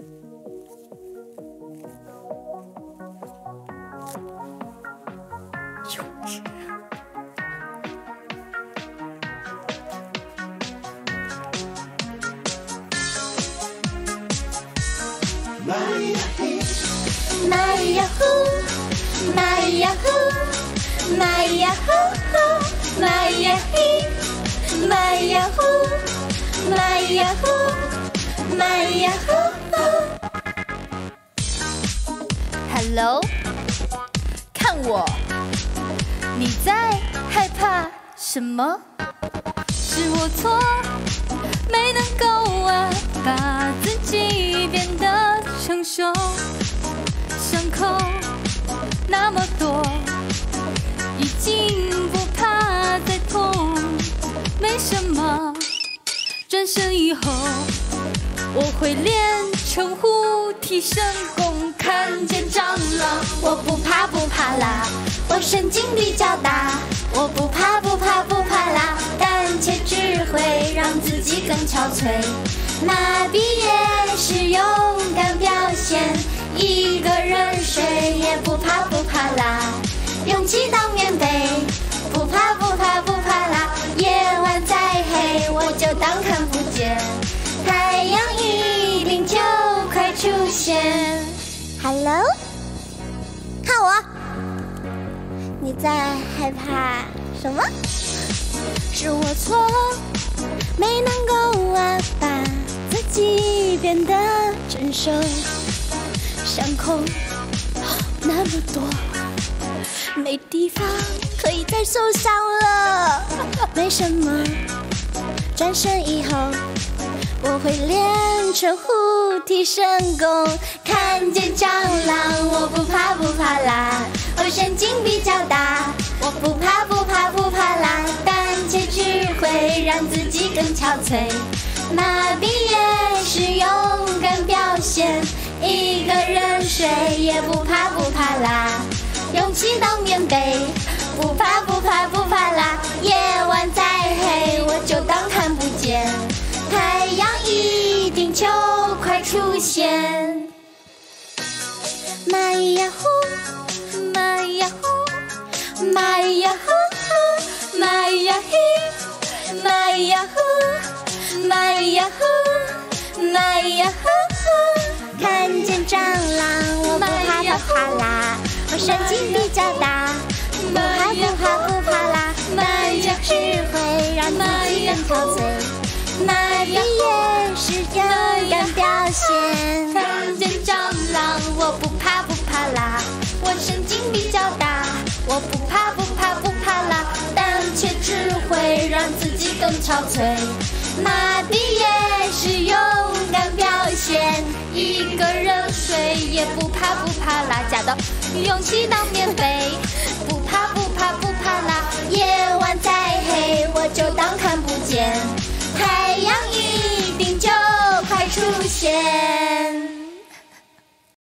Hello， 看我，你在害怕什么？是我错，没能够把自己变得成熟，伤口那么多，已经不怕再痛，没什么。转身以后，我会练成护体神功，看见蟑螂我不怕不怕啦，我神经比较大，我不怕不怕不怕啦，胆怯只会让自己更憔悴。麻痹也是勇敢表现，一个人睡也不怕不怕啦，勇气当棉被，不怕不怕不怕啦，夜晚再黑我就当看不见，太阳一定就快出现。 Hello， 看我，你在害怕什么？是我错，没能够把自己变得成熟，伤口那么多，没地方可以再受伤了。没什么，转身以后我会练成护体神功，看见蟑螂我不怕不怕啦，我神经比较大，我不怕不怕不怕啦，胆怯只会让自己更憔悴，麻痹也是勇敢表现，一个人睡也不怕不怕啦，勇气当棉被，不怕不怕不怕啦，夜晚再黑我就当看不见，太阳一定就快出现。玛呀呼，玛呀呼，玛呀呼，玛呀嘿，玛呀呼，玛呀呼，玛呀呼，看见蟑螂我不怕不怕啦，我神经比较大，不怕不怕不怕啦，胆怯只会让自己更憔悴，麻痹也是勇敢表现，看见蟑螂我不怕不怕啦，我神经比较大，我不怕不怕不怕啦，胆怯只会让自己更憔悴，麻痹也是勇敢表现，一个人睡也不怕不怕啦，假的勇气当棉被，不怕不怕不怕啦，夜晚再黑我就当看不见，太阳一定就快出现。